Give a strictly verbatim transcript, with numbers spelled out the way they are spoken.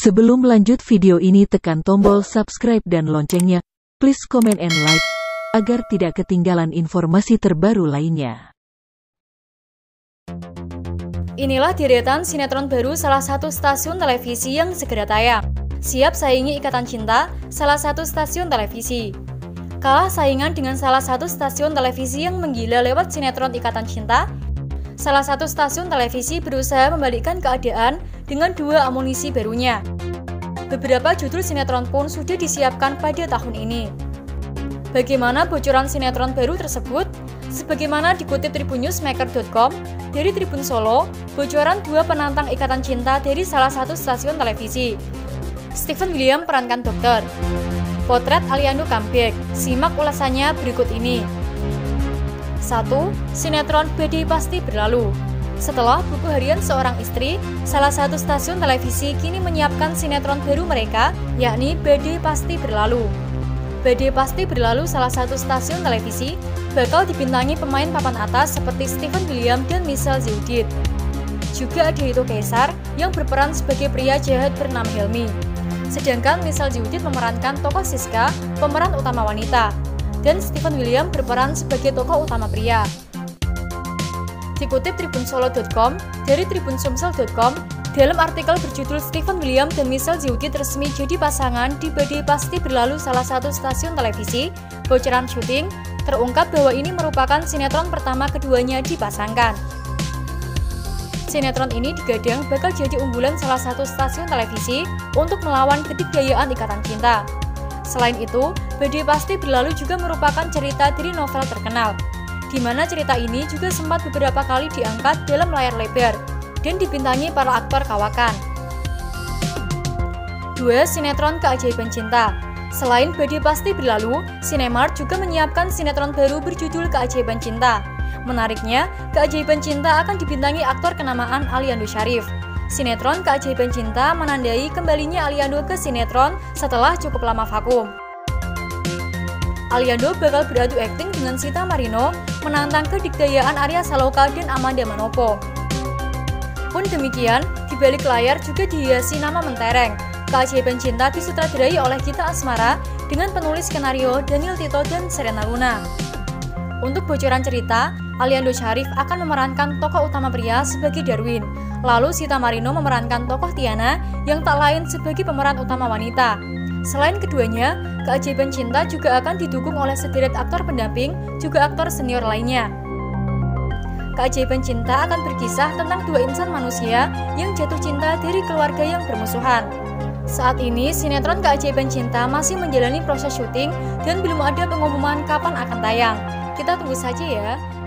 Sebelum lanjut video ini tekan tombol subscribe dan loncengnya, please comment and like, agar tidak ketinggalan informasi terbaru lainnya. Inilah deretan sinetron baru salah satu stasiun televisi yang segera tayang. Siap saingi Ikatan Cinta, salah satu stasiun televisi. Kalah saingan dengan salah satu stasiun televisi yang menggila lewat sinetron Ikatan Cinta, salah satu stasiun televisi berusaha membalikkan keadaan dengan dua amunisi barunya. Beberapa judul sinetron pun sudah disiapkan pada tahun ini. Bagaimana bocoran sinetron baru tersebut? Sebagaimana dikutip tribun newsmaker dot com, dari Tribun Solo, bocoran dua penantang Ikatan Cinta dari salah satu stasiun televisi. Steven William perankan dokter. Potret Aliando comeback. Simak ulasannya berikut ini. satu. Sinetron Badai Pasti Berlalu. Setelah buku harian seorang istri, salah satu stasiun televisi kini menyiapkan sinetron baru mereka, yakni Badai Pasti Berlalu. Badai Pasti Berlalu salah satu stasiun televisi bakal dibintangi pemain papan atas seperti Steven William dan Michelle Ziudith. Juga ada Hito Kaisar yang berperan sebagai pria jahat bernama Helmi. Sedangkan Michelle Ziudith memerankan tokoh Siska, pemeran utama wanita. Dan Steven William berperan sebagai tokoh utama pria. Dikutip tribun solo dot com, dari tribun sumsel dot com, dalam artikel berjudul Steven William dan Michelle Ziudith resmi jadi pasangan di Badai Pasti Berlalu salah satu stasiun televisi, bocoran syuting, terungkap bahwa ini merupakan sinetron pertama keduanya dipasangkan. Sinetron ini digadang bakal jadi unggulan salah satu stasiun televisi untuk melawan kedikdayaan Ikatan Cinta. Selain itu, Badai Pasti Berlalu juga merupakan cerita dari novel terkenal, di mana cerita ini juga sempat beberapa kali diangkat dalam layar lebar dan dibintangi para aktor kawakan. dua. Sinetron Keajaiban Cinta. Selain Badai Pasti Berlalu, Cinemark juga menyiapkan sinetron baru berjudul Keajaiban Cinta. Menariknya, Keajaiban Cinta akan dibintangi aktor kenamaan Aliando Syarif. Sinetron Keajaiban Cinta menandai kembalinya Aliando ke sinetron setelah cukup lama vakum. Aliando bakal beradu akting dengan Sita Marino menantang kedikdayaan Arya Saloka dan Amanda Manopo. Pun demikian, di balik layar juga dihiasi nama mentereng. Keajaiban Cinta disutradarai oleh Gita Asmara dengan penulis skenario Daniel Tito dan Serena Luna. Untuk bocoran cerita, Aliando Syarif akan memerankan tokoh utama pria sebagai Darwin, lalu Sita Marino memerankan tokoh Tiana yang tak lain sebagai pemeran utama wanita. Selain keduanya, Keajaiban Cinta juga akan didukung oleh sederet aktor pendamping, juga aktor senior lainnya. Keajaiban Cinta akan berkisah tentang dua insan manusia yang jatuh cinta dari keluarga yang bermusuhan. Saat ini, sinetron Keajaiban Cinta masih menjalani proses syuting dan belum ada pengumuman kapan akan tayang. Kita tunggu saja ya.